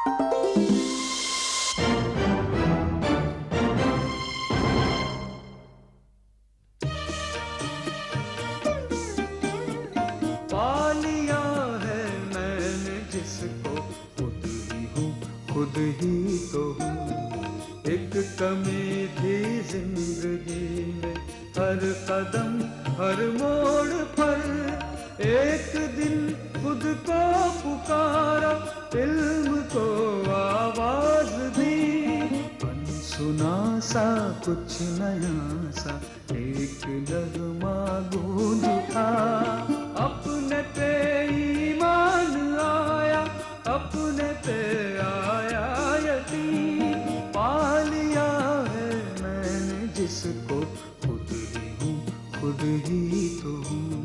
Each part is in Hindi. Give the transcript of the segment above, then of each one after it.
खुद ही तो हूँ, एक कमी थी जिंदगी में, हर कदम हर मोड़ पर एक दिन खुद को पुकारा, इल्म को आवाज दी, अनसुना सा कुछ नया सा एक नगमा गूंज उठा, अपने पे ईमान आया, अपने पे आया यकीन, पा लिया है मैंने जिसको, खुद ही हूँ, खुद ही तो हूँ।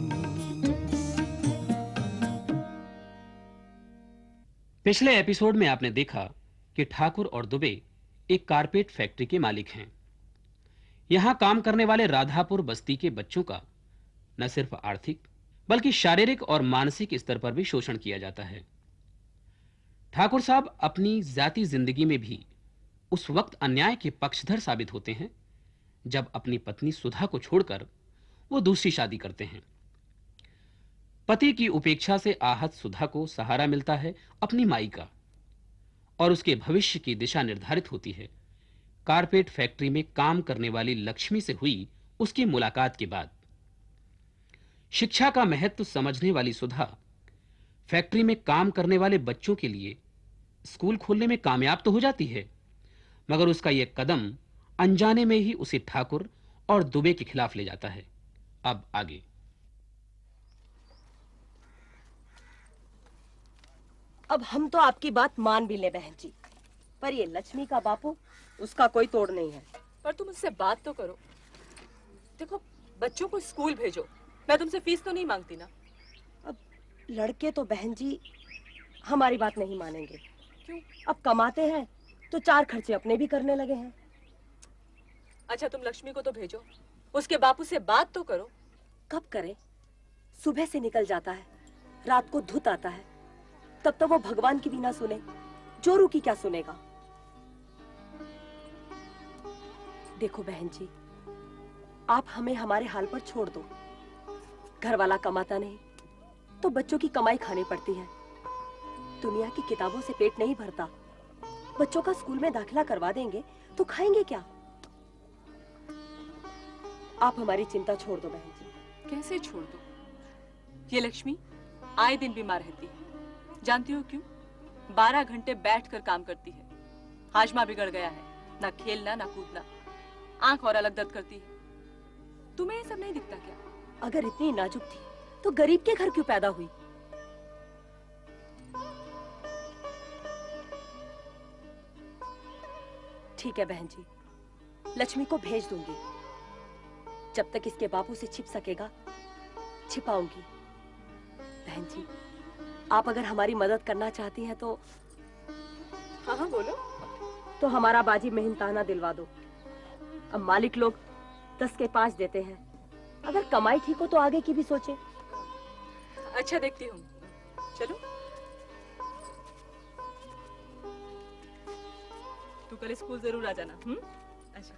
पिछले एपिसोड में आपने देखा कि ठाकुर और दुबे एक कारपेट फैक्ट्री के मालिक हैं। यहां काम करने वाले राधापुर बस्ती के बच्चों का न सिर्फ आर्थिक बल्कि शारीरिक और मानसिक स्तर पर भी शोषण किया जाता है। ठाकुर साहब अपनी जाती जिंदगी में भी उस वक्त अन्याय के पक्षधर साबित होते हैं जब अपनी पत्नी सुधा को छोड़कर वो दूसरी शादी करते हैं। पति की उपेक्षा से आहत सुधा को सहारा मिलता है अपनी माई का, और उसके भविष्य की दिशा निर्धारित होती है कारपेट फैक्ट्री में काम करने वाली लक्ष्मी से हुई उसकी मुलाकात के बाद। शिक्षा का महत्व समझने वाली सुधा फैक्ट्री में काम करने वाले बच्चों के लिए स्कूल खोलने में कामयाब तो हो जाती है, मगर उसका यह कदम अनजाने में ही उसे ठाकुर और दुबे के खिलाफ ले जाता है। अब आगे। अब हम तो आपकी बात मान भी ले बहन जी, पर ये लक्ष्मी का बापू, उसका कोई तोड़ नहीं है। पर तुम उससे बात तो करो। देखो, बच्चों को स्कूल भेजो, मैं तुमसे फीस तो नहीं मांगती ना। अब लड़के तो बहन जी हमारी बात नहीं मानेंगे। क्यों? अब कमाते हैं तो चार खर्चे अपने भी करने लगे हैं। अच्छा, तुम लक्ष्मी को तो भेजो, उसके बापू से बात तो करो। कब करे? सुबह से निकल जाता है, रात को धुत आता है, तब तक वो भगवान की भी ना सुने, जोरू की क्या सुनेगा। देखो बहन जी, आप हमें हमारे हाल पर छोड़ दो। घर वाला कमाता नहीं तो बच्चों की कमाई खानी पड़ती है। दुनिया की किताबों से पेट नहीं भरता। बच्चों का स्कूल में दाखिला करवा देंगे तो खाएंगे क्या? आप हमारी चिंता छोड़ दो बहन जी। कैसे छोड़ दो? ये लक्ष्मी आए दिन बीमार रहती है, जानती हो क्यों? 12 घंटे बैठकर काम करती है, हाजमा बिगड़ गया है, ना खेलना ना कूदना, आंख और अलग दर्द करती है। तुम्हें ये सब नहीं दिखता क्या? अगर इतनी नाजुक थी तो गरीब के घर क्यों पैदा हुई? ठीक है बहन जी, लक्ष्मी को भेज दूंगी। जब तक इसके बापू से छिप सकेगा छिपाऊंगी। बहन जी, आप अगर हमारी मदद करना चाहती हैं तो हाँ हाँ बोलो। तो हमारा बाजी मेहनताना दिलवा दो। अब मालिक लोग 10 के 5 देते हैं। अगर कमाई ठीक हो तो आगे की भी सोचे। अच्छा, देखती हूँ। चलो, तू कल स्कूल जरूर आ जाना। अच्छा।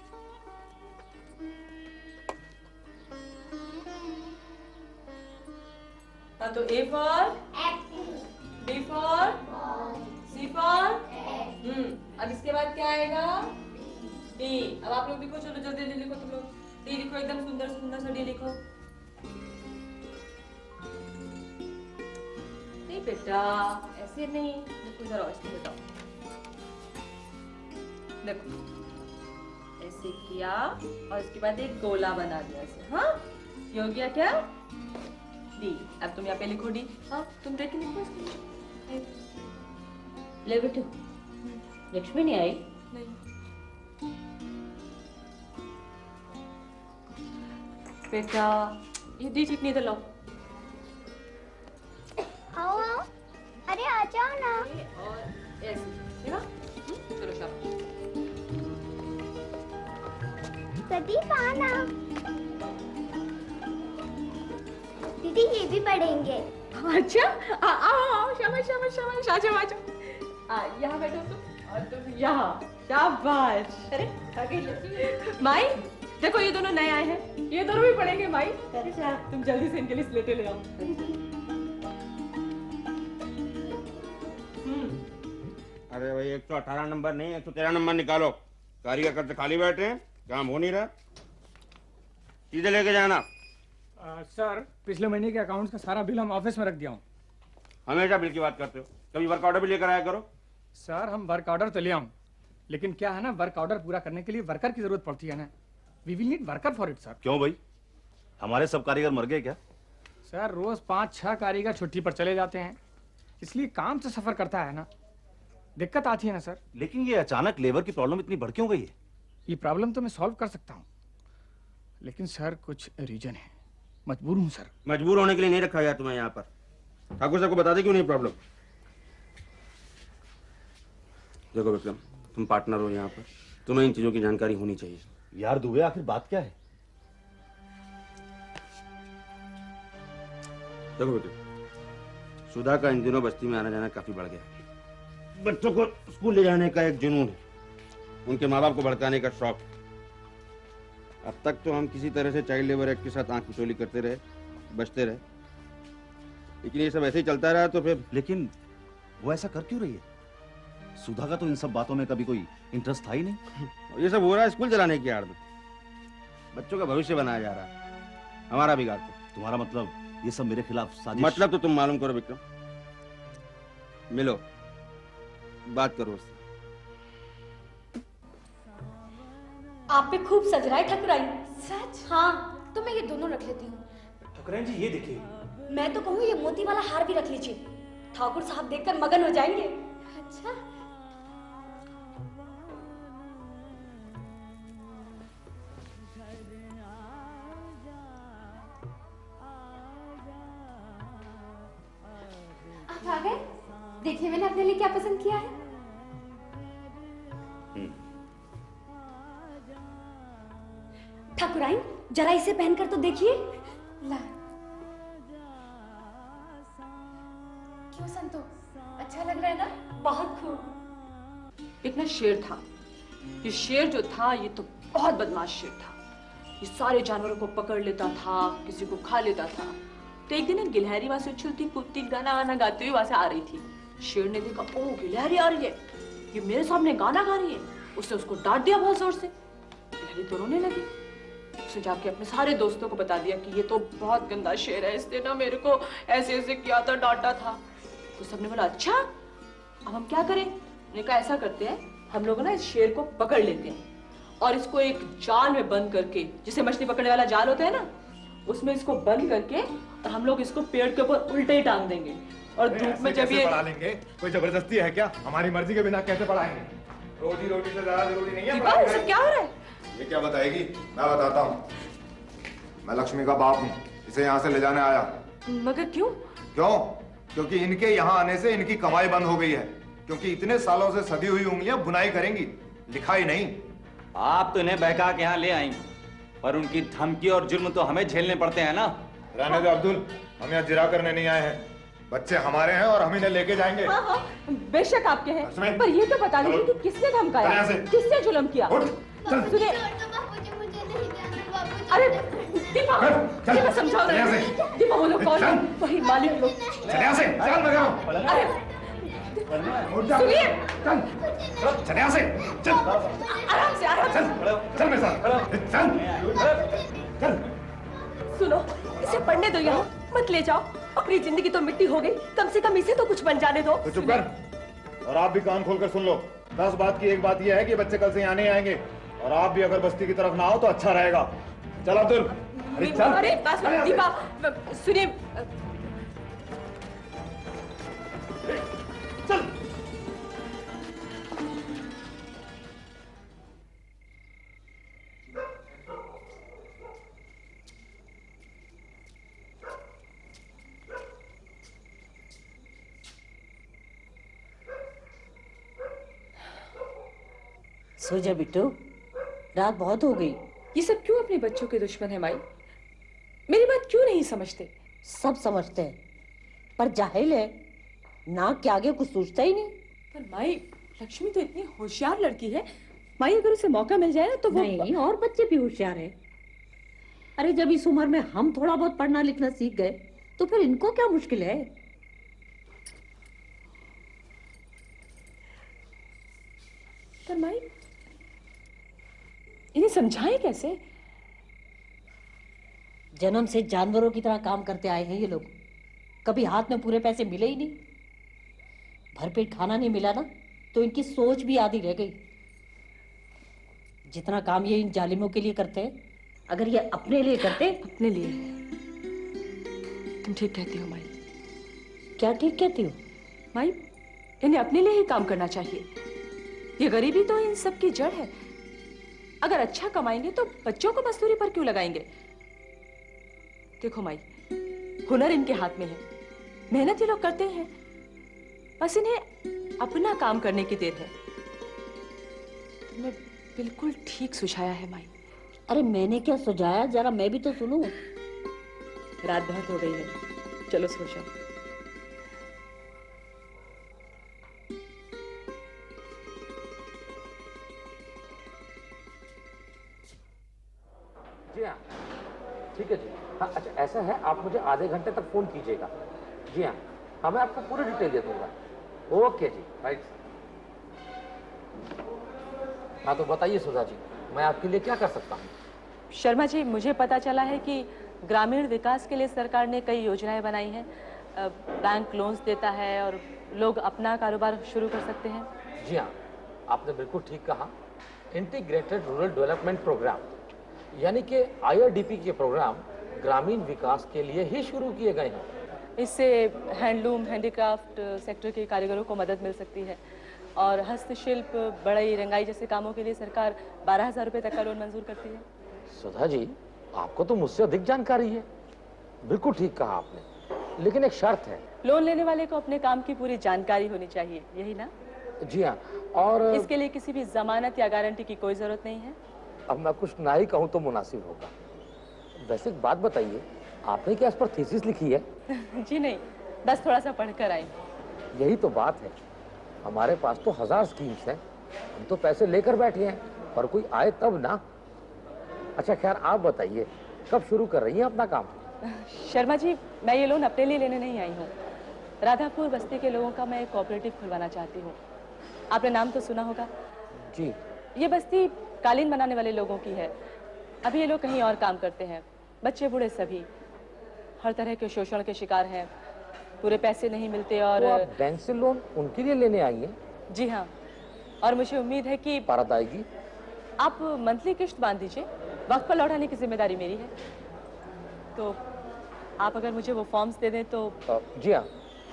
हाँ, तो A for B for C for अब इसके बाद क्या आएगा? D। अब आप लोग लिखो, चलो जल्दी जल्दी लिखो तुम लोग। D लिखो, एकदम सुंदर सुंदर सा D लिखो। नहीं बेटा, ऐसे नहीं, देखो इधर आओ, इसको बताओ। देखो, ऐसे किया और इसके बाद एक गोला बना दिया ऐसे। हाँ, ये हो गया क्या? डी। अब तुम यहाँ पे लिखो डी। हाँ, तुम देख के लिखो इसको। ले बेटू, लक्ष्मी नहीं आई? नहीं। बेटा, ये डी चिकनी इधर लाओ। आओ आओ, अरे आ जाओ ना। और ऐसे, ठीक है? चलो शाबाश। प्रदीप आना। दीदी ये भी पढ़ेंगे। अच्छा, आओ आओ, शाबाश शाबाश शाबाश, आ जाओ आ जाओ। यहाँ बैठो तुम और तुम यहाँ। शाबाश। अरे आगे ले। माई देखो ये दोनों नए आए हैं, ये दोनों भी पढ़ेंगे। माई तुम जल्दी से इनके लिए स्लेटें ले आओ। अरे भाई 118 नंबर नहीं 113 नंबर निकालो। कारीगर करते खाली बैठे हैं, काम हो नहीं रहा। चीजें लेके जाना। सर पिछले महीने के अकाउंट्स का सारा बिल हम ऑफिस में रख दिया हूँ। हमेशा बिल की बात करते हो, कभी वर्क ऑर्डर भी लेकर आया करो। सर हम वर्क ऑर्डर तो ले आऊँ, लेकिन क्या है ना, वर्क ऑर्डर पूरा करने के लिए वर्कर की जरूरत पड़ती है ना। We will need worker for it sir. क्यों भाई, हमारे सब कारीगर मर गए क्या? सर रोज 5-6 कारीगर छुट्टी पर चले जाते हैं, इसलिए काम से सफर करता है ना, दिक्कत आती है ना सर। लेकिन ये अचानक लेबर की प्रॉब्लम इतनी बढ़ क्यों गई है? ये प्रॉब्लम तो मैं सॉल्व कर सकता हूँ, लेकिन सर कुछ रीजन है, मजबूर हूँ सर। मजबूर होने के लिए नहीं रखा गया तुम्हें यहाँ पर। ठाकुर साहब को बता दे क्यों नहीं प्रॉब्लम। देखो विक्रम, तुम पार्टनर हो यहाँ पर, तुम्हें इन चीजों की जानकारी होनी चाहिए। यार दुबे, आखिर बात क्या है? देखो विक्रम, सुधा का इन दिनों बस्ती में आना जाना काफी बढ़ गया है। बच्चों को स्कूल ले जाने का एक जुनून है, उनके माँ बाप को भड़काने का शौक। अब तक तो हम किसी तरह से चाइल्ड लेबर एक्ट के साथ आंख मिचोली करते रहे, बचते रहे, लेकिन ये सब ऐसे ही चलता रहा तो फिर। लेकिन वो ऐसा कर क्यों रही है? सुधा का तो इन सब बातों में कभी कोई इंटरेस्ट था ही नहीं। ये सब हो रहा है स्कूल चलाने की आड़ में, बच्चों का भविष्य बनाया जा रहा है, हमारा बिगाड़। तुम्हारा मतलब ये सब मेरे खिलाफ साजिश? मतलब तो तुम मालूम करो विक्रम, मिलो, बात करो उससे। आप पे खूब सज रहा है ठकुराइन। सच? हाँ, तो मैं ये दोनों रख लेती हूँ। ठकुराइन जी ये देखिए। मैं तो कहूँ ये मोती वाला हार भी रख लीजिए, ठाकुर साहब देखकर मगन हो जाएंगे। अच्छा। आप आ गए? देखिए मैंने अपने लिए क्या पसंद किया है। ठाकुराइन जरा इसे पहनकर तो देखिए। ला। क्यों संतो, अच्छा लग रहा है ना? बहुत खूब। एक ना शेर था, ये शेर जो था ये तो बहुत बदमाश शेर था। ये सारे जानवरों को पकड़ लेता था, किसी को खा लेता था। तो एक दिन गिलहरी वहां से उछलती कूदती गाना वाना गाती हुई वहां से आ रही थी। शेर ने देखा, ओ गिलहरी आ रही है, ये मेरे सामने गाना गा रही है। उसने उसको डांट दिया बहुत जोर से। गिलहरी तो रोने लगी। उसने जाके अपने सारे दोस्तों को बता दिया कि ये तो बहुत गंदा शेर है, इसने ना मेरे को ऐसे ऐसे किया था, डांटा था। तो सबने बोला अच्छा अब हम क्या करें? मैंने कहा ऐसा करते हैं, हम लोग ना इस शेर को पकड़ लेते हैं और इसको एक जाल में बंद करके, जिसे मछली पकड़ने वाला जाल होता है ना, उसमें इसको बंद करके और हम लोग इसको पेड़ के ऊपर उल्टे ही टांग देंगे। और धूप में जब ये पढ़ा लेंगे, कोई जबरदस्ती है क्या? हमारी मर्जी के बिना कैसे पढ़ाएंगे? रोजी रोटी से ज्यादा जरूरी नहीं है। क्या हो रहा है? ये क्या बताएगी? मैं बताता हूँ। मैं लक्ष्मी का बाप हूँ, इसे यहाँ से ले जाने आया। मगर क्यों? क्यों? क्योंकि इनके यहाँ आने से इनकी कमाई बंद हो गई है। क्योंकि इतने सालों से सदी हुई उंगलियां बुनाई करेंगी, लिखाई नहीं। आप तो इन्हें बहका के यहाँ ले आई, पर उनकी धमकी और जुल्म तो हमें झेलने पड़ते हैं ना। रहने दो अब्दुल, हम यहाँ जिरा करने नहीं आए हैं। बच्चे हमारे हैं और हम इन्हें लेके जाएंगे। हाँ हाँ, बेशक आपके हैं, पर ये तो बता दीजिए कि किसने धमकाया, किसने जुल्म किया? सुनिए, अरे दीपा, दीपा समझाओ ना। दीपा वो लोग कौन है? वही मालिक लोग। चल यहाँ से, चल मैं करूँ। अरे सुनिए, चल यहाँ से, चल। आराम से, आराम से। चल मेरे साथ, चल। सुनो, इसे पढ़ने दो, यहाँ मत ले जाओ। अपनी जिंदगी तो मिट्टी हो गई, कम से कम इसे तो कुछ बन जाने दो। तो चुप कर, और आप भी कान खोलकर सुन लो। 10 बात की एक बात यह है कि बच्चे कल से यहाँ नहीं आएंगे, और आप भी अगर बस्ती की तरफ ना आओ तो अच्छा रहेगा। चल अब्दुल, अरे चल। अरे बस दीपा, सुनिए। चल। सो जा बिट्टू, रात बहुत हो गई। ये सब क्यों अपने बच्चों के दुश्मन है माई? मेरी बात क्यों नहीं समझते? सब समझते हैं, पर जाहिल है, नाक के आगे कुछ सोचता ही नहीं। पर माई, लक्ष्मी तो इतनी होशियार लड़की है, माई अगर उसे मौका मिल जाए ना तो वो नहीं, और बच्चे भी होशियार हैं। अरे जब इस उम्र में हम थोड़ा बहुत पढ़ना लिखना सीख गए तो फिर इनको क्या मुश्किल है। पर माई, इन्हें समझाएं कैसे? जन्म से जानवरों की तरह काम करते आए हैं ये लोग, कभी हाथ में पूरे पैसे मिले ही नहीं। भरपेट खाना नहीं मिला ना तो इनकी सोच भी आधी रह गई। जितना काम ये इन जालिमों के लिए करते हैं, अगर ये अपने लिए करते। अपने लिए? तुम ठीक कहती हो माई। क्या ठीक कहती हो माई? इन्हें अपने लिए ही काम करना चाहिए। ये गरीबी तो इन सब की जड़ है। अगर अच्छा कमाएंगे तो बच्चों को मजदूरी पर क्यों लगाएंगे? देखो माई, हुनर इनके हाथ में है, मेहनत ये लोग करते हैं, बस इन्हें अपना काम करने की देर है। तुमने बिल्कुल ठीक सुझाया है माई। अरे मैंने क्या सुझाया, जरा मैं भी तो सुनूं। रात बहुत हो गई है, चलो सो जाओ। जी हाँ, ठीक है जी। हाँ अच्छा, ऐसा है, आप मुझे आधे घंटे तक फोन कीजिएगा। जी हाँ, हाँ मैं आपको पूरी डिटेल दे दूंगा। ओके जी, राइट। हाँ तो बताइए सुधा जी, मैं आपके लिए क्या कर सकता हूँ? शर्मा जी, मुझे पता चला है कि ग्रामीण विकास के लिए सरकार ने कई योजनाएं बनाई हैं। बैंक लोन्स देता है और लोग अपना कारोबार शुरू कर सकते हैं। जी हाँ, आपने बिल्कुल ठीक कहा। इंटीग्रेटेड रूरल डेवलपमेंट प्रोग्राम यानी कि IRDP के प्रोग्राम ग्रामीण विकास के लिए ही शुरू किए गए हैं। इससे हैंडलूम, हैंडीक्राफ्ट सेक्टर के कारीगरों को मदद मिल सकती है और हस्तशिल्प, बढ़ई, रंगाई जैसे कामों के लिए सरकार 12,000 रुपए तक का लोन मंजूर करती है। सुधा जी, आपको तो मुझसे अधिक जानकारी है। बिल्कुल ठीक कहा आपने, लेकिन एक शर्त है। लोन लेने वाले को अपने काम की पूरी जानकारी होनी चाहिए, यही ना? जी हाँ, और इसके लिए किसी भी जमानत या गारंटी की कोई जरूरत नहीं है। अब मैं कुछ ना ही कहूँ तो मुनासिब होगा। वैसे एक बात बताइए, आपने क्या इस पर थीसिस लिखी है? जी नहीं, बस थोड़ा सा पढ़कर आई। यही तो बात है, हमारे पास तो 1000 स्कीम्स हैं, हम तो पैसे लेकर बैठे हैं, पर कोई आए तब ना। अच्छा खैर, आप बताइए कब शुरू कर रही हैं अपना काम? शर्मा जी, मैं ये लोन अपने लिए लेने नहीं आई हूँ। राधापुर बस्ती के लोगों का मैं एक कोऑपरेटिव खुलवाना चाहती हूँ। आपने नाम तो सुना होगा। जी। ये बस्ती कालीन बनाने वाले लोगों की है। अभी ये लोग कहीं और काम करते हैं। बच्चे बूढ़े सभी हर तरह के शोषण के शिकार हैं, पूरे पैसे नहीं मिलते। और तो आप बैंक से लोन उनके लिए लेने आई हैं? जी हाँ, और मुझे उम्मीद है कि पारत आएगी। आप मंथली किश्त बांध दीजिए, वक्त पर लौटाने की जिम्मेदारी मेरी है। तो आप अगर मुझे वो फॉर्म्स दे दें तो। जी हाँ।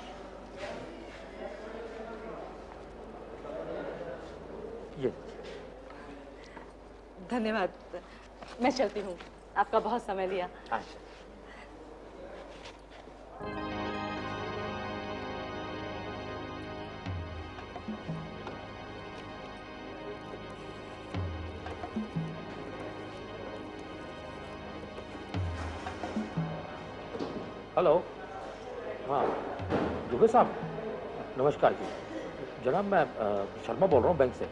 ये धन्यवाद, मैं चलती हूँ, आपका बहुत समय लिया। अच्छा। हेलो, हाँ दुबे साहब, नमस्कार जी। जनाब मैं शर्मा बोल रहा हूँ बैंक से।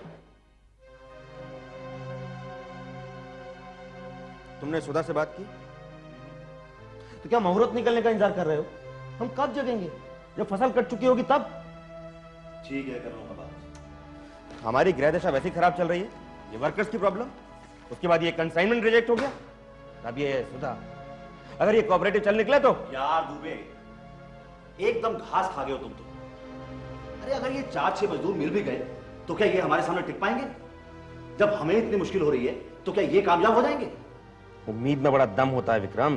तुमने सुधा से बात की? तो क्या मुहूर्त निकलने का इंतजार कर रहे हो? हम कब जगेंगे? जब फसल कट चुकी होगी तब। ठीक है, कर रहा हूं बात। हमारी गृह दशा वैसी खराब चल रही है, ये वर्कर्स की प्रॉब्लम, उसके बाद ये कंसाइनमेंट रिजेक्ट हो गया, अब ये सुधा। अगर ये कोऑपरेटिव चल निकले तो। यार दुबे, एकदम घास खा गए हो तुम तो। अरे अगर ये 4-6 मजदूर मिल भी गए तो क्या ये हमारे सामने टिक पाएंगे? जब हमें इतनी मुश्किल हो रही है तो क्या ये कामयाब हो जाएंगे? उम्मीद में बड़ा दम होता है विक्रम।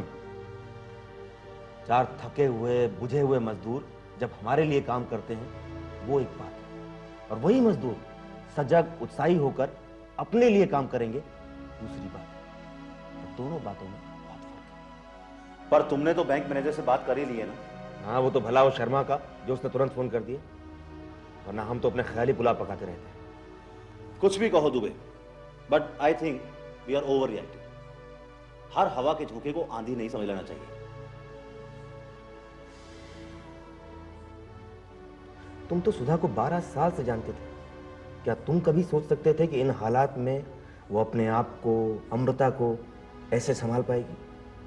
4 थके हुए बुझे हुए मजदूर जब हमारे लिए काम करते हैं वो एक बात है, और वही मजदूर सजग उत्साही होकर अपने लिए काम करेंगे दूसरी बात है। और दोनों बातों में बहुत फर्क है। पर तुमने तो बैंक मैनेजर से बात कर ही ली है ना? हाँ, वो तो भला हो शर्मा का जो उसने तुरंत फोन कर दिया, वरना हम तो अपने ख्याली पुलाव पकाते रहते हैं। कुछ भी कहो Dubey, but I think we are overreacting. हर हवा के झोंके को आंधी नहीं समझ लेना चाहिए। तुम तो सुधा को 12 साल से जानते थे। क्या तुम कभी सोच सकते थे कि इन हालात में वो अपने आप को, अमृता को ऐसे संभाल पाएगी?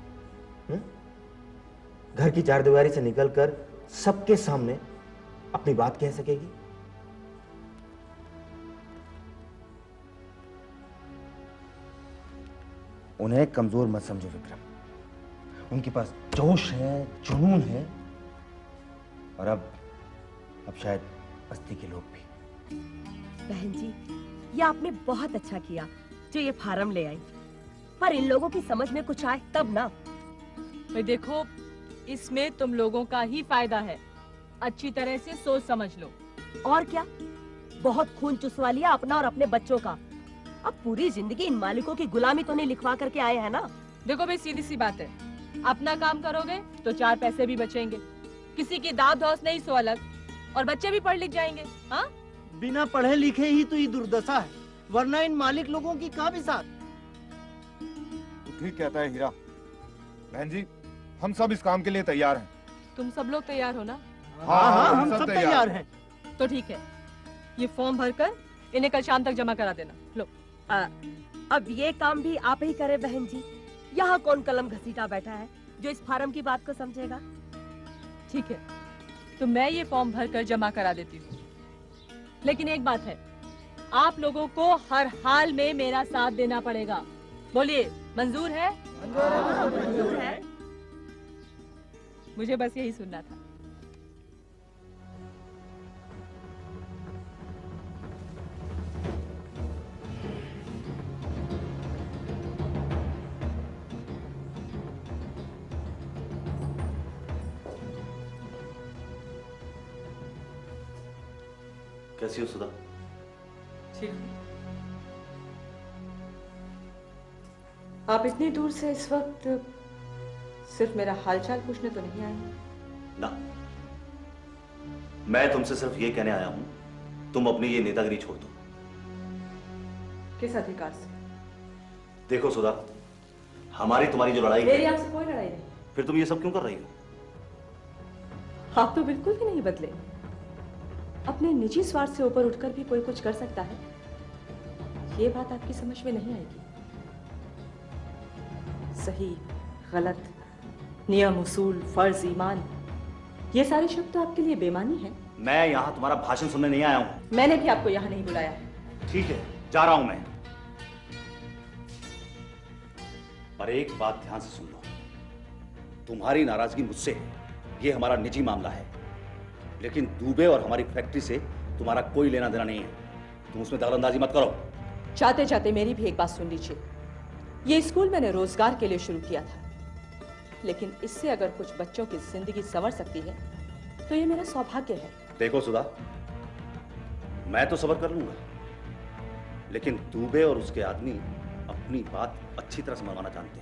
घर की चारदीवारी से निकलकर सबके सामने अपनी बात कह सकेगी? उन्हें कमजोर मत समझो विक्रम। उनके पास जोश है, जुनून है, और अब शायद बस्ती के लोग भी। बहन जी, ये आपने बहुत अच्छा किया जो ये फार्म ले आई, पर इन लोगों की समझ में कुछ आए तब ना। भाई देखो, इसमें तुम लोगों का ही फायदा है। अच्छी तरह से सोच समझ लो। और क्या, बहुत खून चुसवा लिया अपना और अपने बच्चों का। अब पूरी जिंदगी इन मालिकों की गुलामी तो नहीं लिखवा करके आए हैं ना। देखो भाई, सीधी सी बात है, अपना काम करोगे तो 4 पैसे भी बचेंगे, किसी की दाद धौस नहीं सो अलग, और बच्चे भी पढ़ लिख जाएंगे। हाँ, बिना पढ़े लिखे ही तो ये दुर्दशा है, वरना इन मालिक लोगों की कहाँ भी साथ। तू ठीक कहता है हीरा। बहन जी, हम सब इस काम के लिए तैयार हैं। तुम सब लोग तैयार हो ना? हाँ, हम सब तैयार हैं। तो ठीक है, ये फॉर्म भरकर इन्हें कल शाम तक जमा करा देना। लो। अब ये काम भी आप ही करें बहन जी। यहाँ कौन कलम घसीटा बैठा है जो इस फार्म की बात को समझेगा? ठीक है, तो मैं ये फॉर्म भरकर जमा करा देती हूँ, लेकिन एक बात है, आप लोगों को हर हाल में मेरा साथ देना पड़ेगा। बोलिए, मंजूर है? मंजूर है। मुझे बस यही सुनना था। कैसी हो सुधा? ठीक। आप इतनी दूर से इस वक्त सिर्फ मेरा हालचाल पूछने तो नहीं आए? ना, मैं तुमसे सिर्फ ये कहने आया हूं, तुम अपनी ये नेतागिरी छोड़ दो। किस अधिकार से? देखो सुधा, हमारी तुम्हारी जो लड़ाई मेरी है, आपसे कोई लड़ाई नहीं। फिर तुम ये सब क्यों कर रही हो? आप तो बिल्कुल भी नहीं बदले। अपने निजी स्वार्थ से ऊपर उठकर भी कोई कुछ कर सकता है, ये बात आपकी समझ में नहीं आएगी। सही, गलत, नियम, उसूल, फर्ज, ईमान, ये सारे शब्द तो आपके लिए बेमानी है। मैं यहाँ तुम्हारा भाषण सुनने नहीं आया हूँ। मैंने भी आपको यहाँ नहीं बुलाया। ठीक है, जा रहा हूं मैं। पर एक बात ध्यान से सुन लो, तुम्हारी नाराजगी मुझसे है, ये हमारा निजी मामला है, लेकिन दुबे और हमारी फैक्ट्री से तुम्हारा कोई लेना देना नहीं है। तुम उसमें दखलंदाजी मत करो। चाहते चाहते मेरी भी एक बात सुन लीजिए। ये स्कूल मैंने रोजगार के लिए शुरू किया था, लेकिन इससे अगर कुछ बच्चों की जिंदगी संवर सकती है तो ये मेरा सौभाग्य है। देखो सुधा, मैं तो सब्र कर लूंगा, लेकिन दुबे और उसके आदमी अपनी बात अच्छी तरह से मनवाना जानते हैं।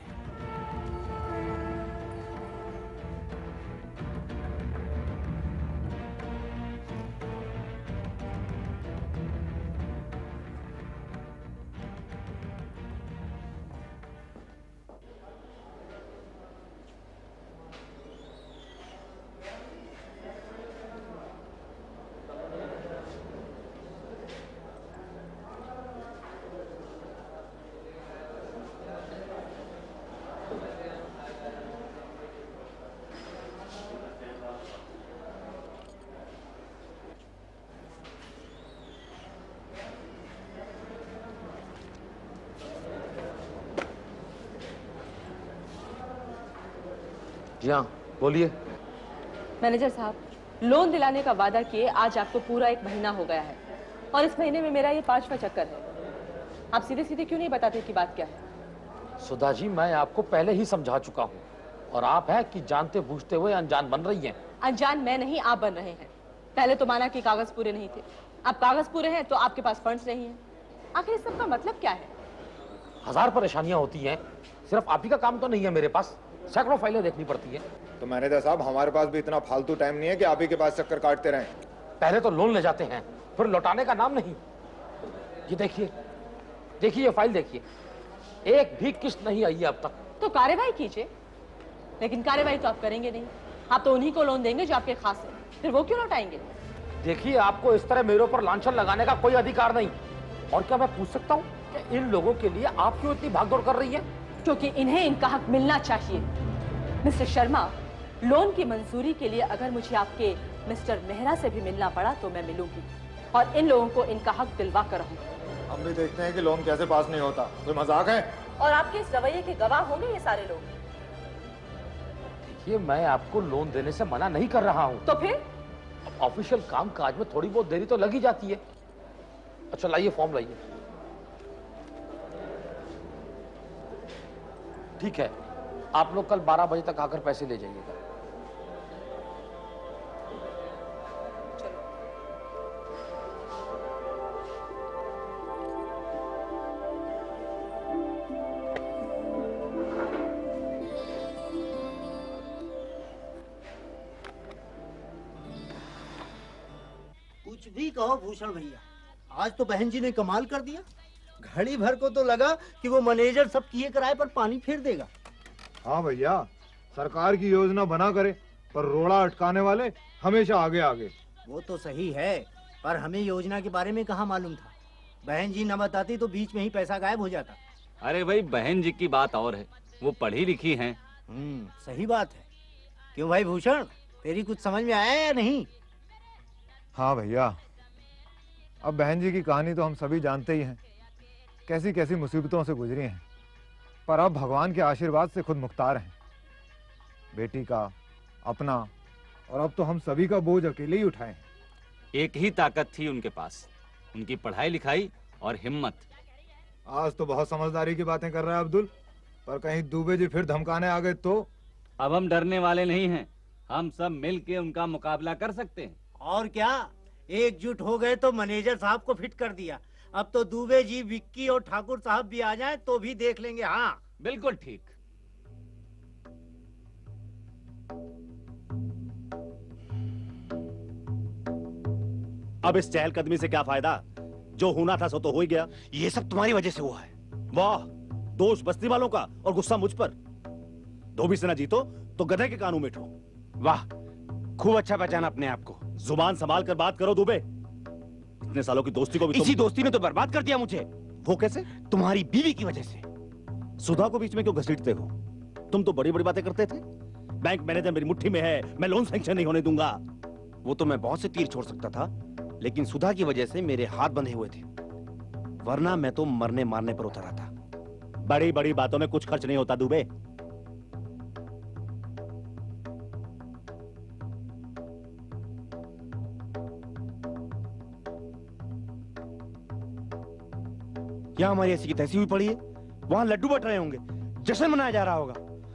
जी हाँ, बोलिए। मैनेजर साहब, लोन दिलाने का वादा किए आज आपको पूरा 1 महीना हो गया है, और इस महीने में मेरा ये 5वां चक्कर है। आप सीधे सीधे क्यों नहीं बताते कि बात क्या है? सुधा जी, मैं आपको पहले ही समझा चुका हूँ, और आप है कि जानते बूझते हुए अनजान बन रही हैं। अनजान मैं नहीं, आप बन रहे हैं। पहले तो माना कि कागज पूरे नहीं थे, अब कागज पूरे हैं तो आपके पास फंड्स नहीं है। आखिर इस सब का मतलब क्या है? 1000 परेशानियां होती हैं, सिर्फ आप ही का काम तो नहीं है मेरे पास, सैकड़ों फाइलें देखनी पड़ती हैं। तो मैनेजर साहब, हमारे पास भी इतना फालतू टाइम नहीं है कि आप ही के पास चक्कर काटते रहें। पहले तो लोन ले जाते हैं, फिर लौटाने का नाम नहीं। ये देखिए, देखिए ये फाइल देखिए, एक भी किस्त नहीं आई है अब तक। तो कार्रवाई कीजिए, लेकिन कार्रवाई तो आप करेंगे नहीं। आप तो उन्हीं को लोन देंगे जो आपके खास है, फिर वो क्यों लौटाएंगे? देखिए, आपको इस तरह मेरे ऊपर लांछन लगाने का कोई अधिकार नहीं। और क्या मैं पूछ सकता हूँ कि इन लोगों के लिए आप क्यों इतनी भागदौड़ कर रही हैं? क्योंकि इन्हें इनका हक मिलना चाहिए। मिस्टर शर्मा, लोन की मंजूरी के लिए अगर मुझे आपके मिस्टर मेहरा से भी मिलना पड़ा तो मैं मिलूंगी और इन लोगों को इनका हक दिलवा कर रहूंगी। हम भी देखते हैं कि लोन कैसे पास नहीं होता। कोई मजाक है? और आपके इस रवैये के गवाह होंगे ये सारे लोग। देखिए, मैं आपको लोन देने से मना नहीं कर रहा हूँ। तो फिर ऑफिशियल काम काज में थोड़ी बहुत देरी तो लगी जाती है। अच्छा लाइए, फॉर्म लाइए। ठीक है, आप लोग कल 12 बजे तक आकर पैसे ले जाइएगा। कुछ भी कहो भूषण भैया, आज तो बहन जी ने कमाल कर दिया। घड़ी भर को तो लगा कि वो मैनेजर सब किए कराए पर पानी फेर देगा। हाँ भैया, सरकार की योजना बना करे पर रोड़ा अटकाने वाले हमेशा आगे आगे। वो तो सही है, पर हमें योजना के बारे में कहाँ मालूम था। बहन जी न बताती तो बीच में ही पैसा गायब हो जाता। अरे भाई, बहन जी की बात और है, वो पढ़ी लिखी हैं। सही बात है। क्यों भाई भूषण, तेरी कुछ समझ में आया या नहीं? हाँ भैया, अब बहन जी की कहानी तो हम सभी जानते ही हैं, कैसी कैसी मुसीबतों से गुजरी हैं, पर अब भगवान के आशीर्वाद से खुद मुख्तार हैं। बेटी का, अपना, और अब तो हम सभी का बोझ अकेले ही उठाए हैं। एक ही ताकत थी उनके पास, उनकी पढ़ाई लिखाई और हिम्मत। आज तो बहुत समझदारी की बातें कर रहा है अब्दुल, पर कहीं दुबे जी फिर धमकाने आ गए तो? अब हम डरने वाले नहीं हैं, हम सब मिल के उनका मुकाबला कर सकते हैं। और क्या, एकजुट हो गए तो मैनेजर साहब को फिट कर दिया। अब तो दुबे जी, विक्की और ठाकुर साहब भी आ जाएं तो भी देख लेंगे। हाँ बिल्कुल ठीक। अब इस चहलकदमी से क्या फायदा? जो होना था सो तो हो ही गया। ये सब तुम्हारी वजह से हुआ है। वाह, दोष बस्ती वालों का और गुस्सा मुझ पर। धोबी से ना जीतो तो गधे के कानों में ठो। वाह, खूब अच्छा पहचाना अपने आप को। जुबान संभाल कर बात करो दुबे। इतने सालों की दोस्ती को भी इसी दोस्ती ने तो बर्बाद कर दिया मुझे। वो कैसे? तुम्हारी बीवी की वजह से। सुधा को बीच में क्यों घसीटते हो? तुम तो बड़ी बड़ी बातें करते थे। बैंक मैनेजर मेरी मुट्ठी में है, मैं लोन सैंक्शन नहीं होने दूंगा। वो तो मैं बहुत से तीर छोड़ सकता था, लेकिन सुधा की वजह से मेरे हाथ बंधे हुए थे, वरना मैं तो मरने मारने पर उतरा था। बड़ी बड़ी बातों में कुछ खर्च नहीं होता दुबे। यहाँ हमारी ऐसी की तैसी हुई पड़ी है, वहां लड्डू बट रहे होंगे, जश्न मनाया जा रहा होगा।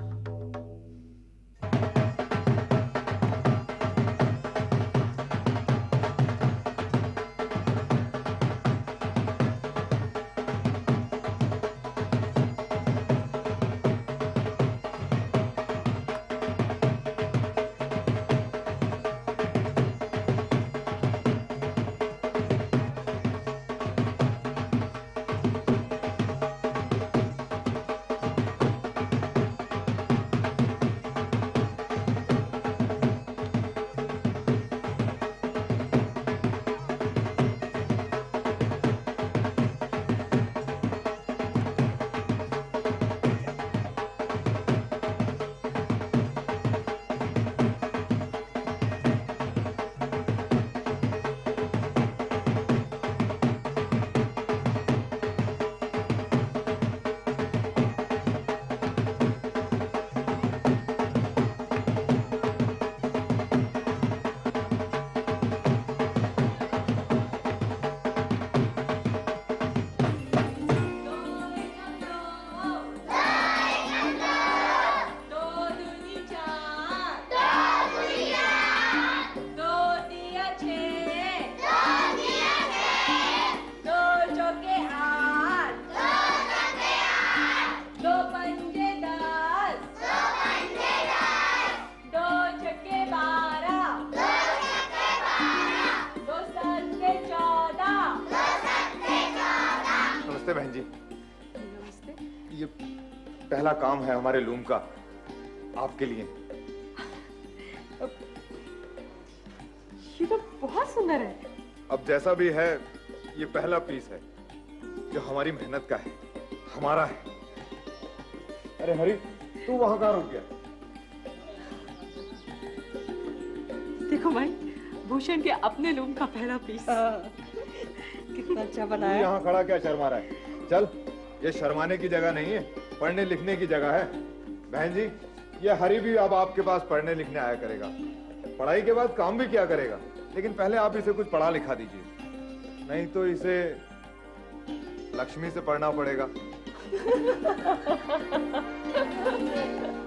नमस्ते बहन जी। ये पहला काम है हमारे लूम का, आपके लिए। ये तो बहुत सुंदर है। अब जैसा भी है, ये पहला पीस है जो हमारी मेहनत का है, हमारा है। अरे हरी, तू वहां कहाँ रुक गया? देखो भाई, भूषण के अपने लूम का पहला पीस। कितना अच्छा तू बनाया। यहाँ खड़ा क्या शर्मा रहा है? चल, ये शर्माने की जगह नहीं है, पढ़ने लिखने की जगह है। बहन जी, ये हरी भी अब आपके पास पढ़ने लिखने आया करेगा। पढ़ाई के बाद काम भी किया करेगा, लेकिन पहले आप इसे कुछ पढ़ा लिखा दीजिए, नहीं तो इसे लक्ष्मी से पढ़ना पड़ेगा।